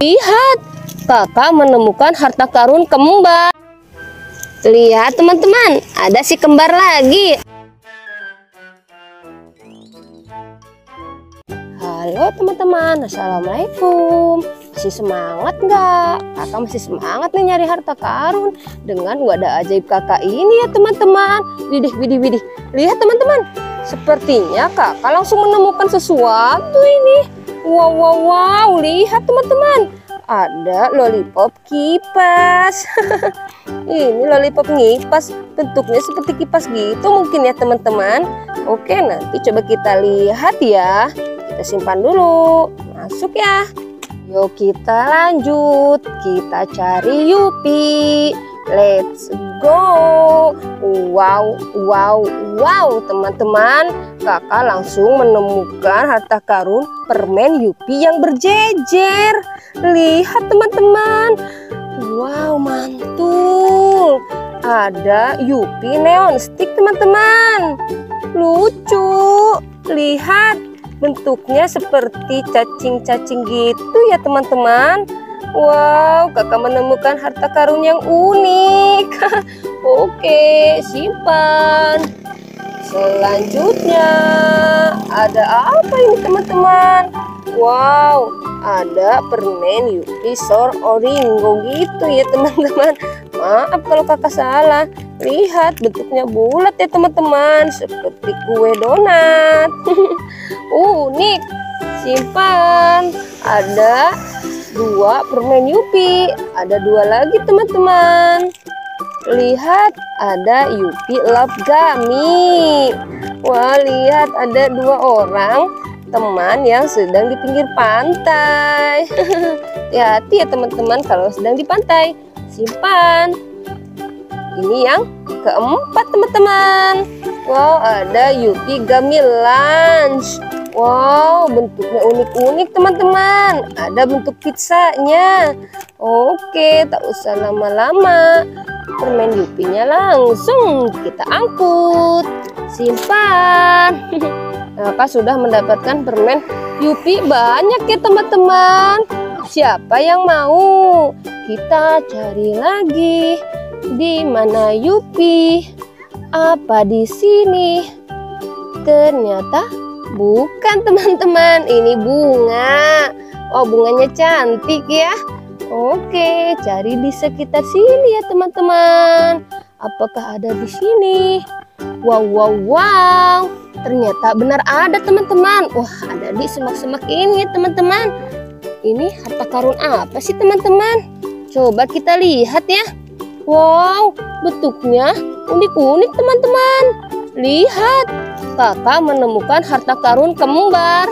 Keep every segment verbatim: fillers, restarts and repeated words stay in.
Lihat, kakak menemukan harta karun kembar. Lihat teman-teman, ada si kembar lagi. Halo teman-teman, assalamualaikum. Masih semangat nggak? Kakak masih semangat nih nyari harta karun dengan wadah ajaib kakak ini ya teman-teman. Widih, widih, widih. Lihat teman-teman, sepertinya kakak langsung menemukan sesuatu ini. Wow, wow, wow. Lihat teman-teman, ada lollipop kipas. Ini lollipop ngipas, bentuknya seperti kipas gitu mungkin ya teman-teman. Oke, nanti coba kita lihat ya. Kita simpan dulu, masuk ya. Yuk kita lanjut, kita cari Yupi. Let's go. Wow, wow, wow teman-teman, kakak langsung menemukan harta karun permen Yupi yang berjejer. Lihat teman-teman, wow mantul. Ada Yupi neon stick teman-teman, lucu. Lihat, bentuknya seperti cacing-cacing gitu ya teman-teman. Wow, kakak menemukan harta karun yang unik. Oke, simpan. Selanjutnya ada apa ini teman-teman? Wow, ada permen Yupi Sour Oringo gitu ya teman-teman. Maaf kalau kakak salah. Lihat, bentuknya bulat ya teman-teman, seperti kue donat. Unik. Simpan. Ada dua permen Yupi, ada dua lagi teman-teman. Lihat, ada Yupi Love Gummy. Wah, lihat ada dua orang teman yang sedang di pinggir pantai. Hati-hati ya teman-teman kalau sedang di pantai. Simpan. Ini yang keempat teman-teman. Wow, ada Yupi Gummy Lunch. Wow, bentuknya unik-unik teman-teman. Ada bentuk pizzanya. Oke, tak usah lama-lama. Permen Yupinya langsung kita angkut. Simpan. Kakak sudah mendapatkan permen Yupi banyak ya teman-teman. Siapa yang mau? Kita cari lagi. Di mana Yupi? Apa di sini? Ternyata bukan teman-teman, ini bunga. Oh, bunganya cantik ya. Oke, cari di sekitar sini ya teman-teman. Apakah ada di sini? Wow, wow, wow. Ternyata benar ada teman-teman. Wah, ada di semak-semak ini ya teman-teman. Ini harta karun apa sih teman-teman? Coba kita lihat ya. Wow, bentuknya unik-unik teman-teman. Lihat, kakak menemukan harta karun kembar.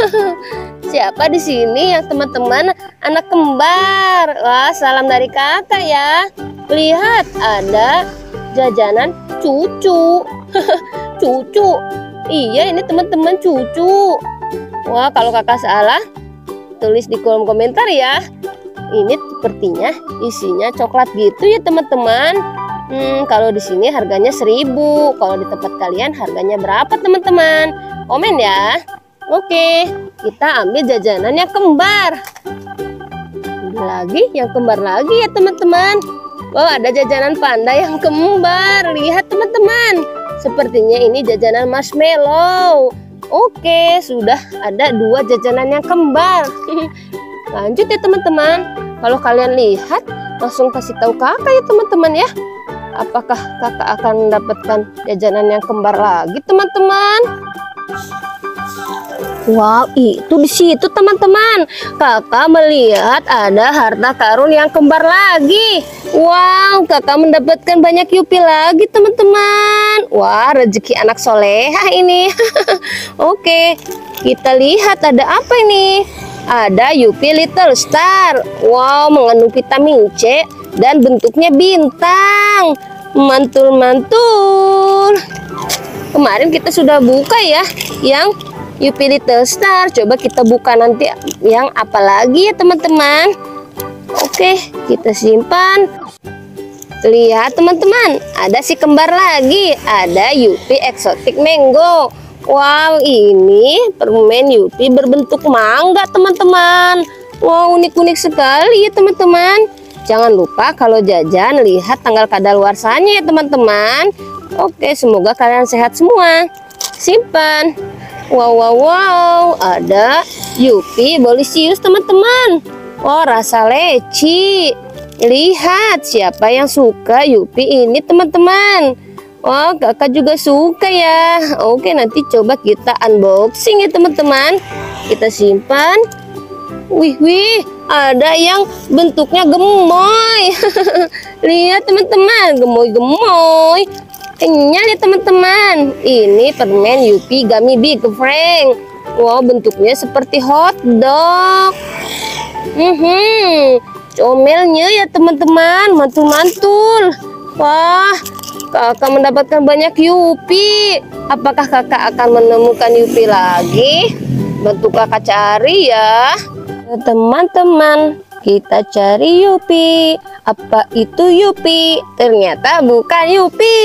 Siapa di sini yang teman-teman anak kembar? Wah, salam dari kakak ya. Lihat, ada jajanan cucu. Cucu. Iya, ini teman-teman cucu. Wah, kalau kakak salah, tulis di kolom komentar ya. Ini sepertinya isinya coklat gitu ya teman-teman. Hmm, kalau di sini harganya seribu. Kalau di tempat kalian harganya berapa teman-teman? Komen ya. Oke, kita ambil jajanan yang kembar. Ambil lagi yang kembar lagi ya teman-teman. Wow, ada jajanan panda yang kembar. Lihat teman-teman, sepertinya ini jajanan marshmallow. Oke, sudah ada dua jajanan yang kembar. Lanjut ya teman-teman. Kalau kalian lihat, langsung kasih tahu kakak ya teman-teman ya. Apakah kakak akan mendapatkan jajanan yang kembar lagi teman-teman? Wow, itu di situ teman-teman. Kakak melihat ada harta karun yang kembar lagi. Wow, kakak mendapatkan banyak Yupi lagi teman-teman. Wah, rezeki anak soleha ini. Oke, kita lihat ada apa ini. Ada Yupi Little Star. Wow, mengandung vitamin C dan bentuknya bintang. Mantul-mantul. Kemarin kita sudah buka ya yang Yupi Little Star. Coba kita buka nanti yang apa lagi ya teman-teman. Oke, kita simpan. Lihat teman-teman, ada si kembar lagi. Ada Yupi Exotic Mango. Wow, ini permen Yupi berbentuk mangga teman-teman. Wow, unik-unik sekali ya teman-teman. Jangan lupa kalau jajan lihat tanggal kadaluarsanya ya teman-teman. Oke, semoga kalian sehat semua. Simpan. Wow, wow, wow, ada Yupi Bolisius teman-teman. Oh, rasa leci. Lihat siapa yang suka Yupi ini teman-teman. Wah, kakak juga suka ya. Oke, nanti coba kita unboxing ya teman-teman. Kita simpan. Wih, wih, ada yang bentuknya gemoy. Lihat teman-teman, gemoy-gemoy. Kenyal ya teman-teman. Ini permen Yupi Gummy Big Frank. Wow, bentuknya seperti hotdog. Hmm, comelnya ya teman-teman, mantul-mantul. Wah, kakak mendapatkan banyak Yupi. Apakah kakak akan menemukan Yupi lagi? Bantu kakak cari ya. Teman-teman, kita cari Yupi. Apa itu Yupi? Ternyata bukan Yupi.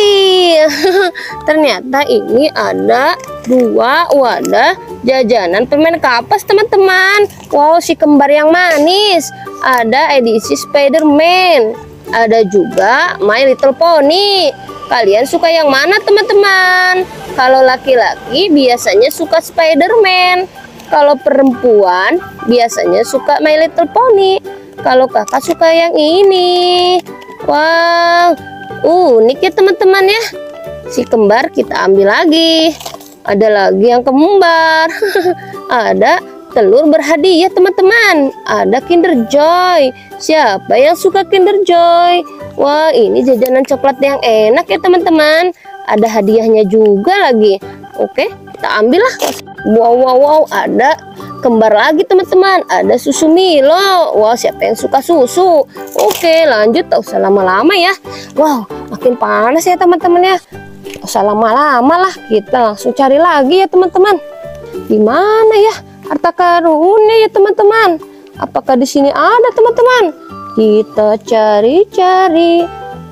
Ternyata ini ada dua wadah jajanan permen kapas teman-teman. Wow, si kembar yang manis. Ada edisi Spider-Man. Ada juga My Little Pony. Kalian suka yang mana teman-teman? Kalau laki-laki biasanya suka Spider-Man. Kalau perempuan biasanya suka My Little Pony. Kalau kakak suka yang ini. Wow, unik ya teman-teman ya. Si kembar kita ambil lagi. Ada lagi yang kembar. Ada telur berhadiah teman-teman. Ada Kinder Joy. Siapa yang suka Kinder Joy? Wah, ini jajanan coklat yang enak ya teman-teman. Ada hadiahnya juga lagi. Oke, kita ambil lah. Wow, wow, wow, ada kembar lagi teman-teman. Ada susu Milo. Wow, siapa yang suka susu? Oke, lanjut, tak usah lama-lama ya. Wow, makin panas ya teman-teman ya. Tak usah lama-lama lah, kita langsung cari lagi ya teman-teman. Di mana ya harta karunnya ya teman-teman? Apakah di sini ada teman-teman? Kita cari-cari.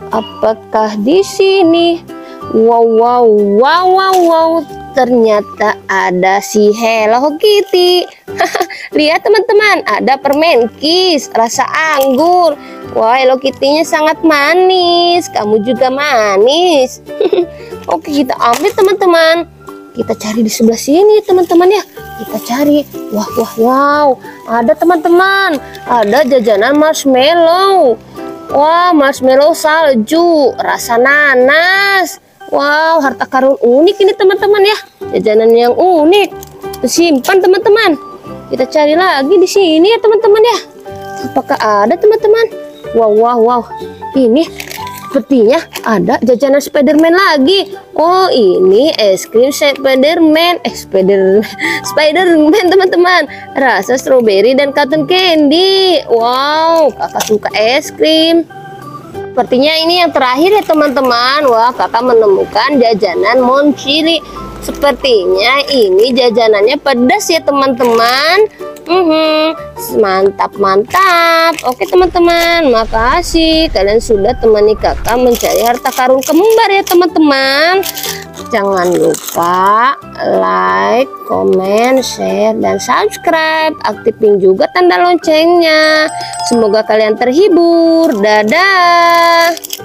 Apakah di sini? Wow, wow, wow, wow, wow. Ternyata ada si Hello Kitty. Lihat teman-teman, ada permen Kiss rasa anggur. Wah, Hello Kitty-nya sangat manis. Kamu juga manis. Oke, kita ambil teman-teman. Kita cari di sebelah sini teman-teman ya. Kita cari. Wah, wah, wow. Ada teman-teman. Ada jajanan marshmallow. Wah, marshmallow salju rasa nanas. Wow, harta karun unik ini teman-teman ya. Jajanan yang unik. Simpan teman-teman. Kita cari lagi di sini ya teman-teman ya. Apakah ada teman-teman? Wow, wow, wow. Ini sepertinya ada jajanan Spider-Man lagi. Oh, ini es krim Spider-Man. Eh, Spider Spider-Man teman-teman. Rasa strawberry dan cotton candy. Wow, kakak suka es krim. Sepertinya ini yang terakhir ya teman-teman. Wah, kakak menemukan jajanan Monchili. Sepertinya ini jajanannya pedas ya teman-teman. Hmm, mantap mantap. Oke teman-teman, makasih kalian sudah temani kakak mencari harta karun kembar ya teman-teman. Jangan lupa like, comment, share, dan subscribe. Aktifin juga tanda loncengnya. Semoga kalian terhibur. Dadah.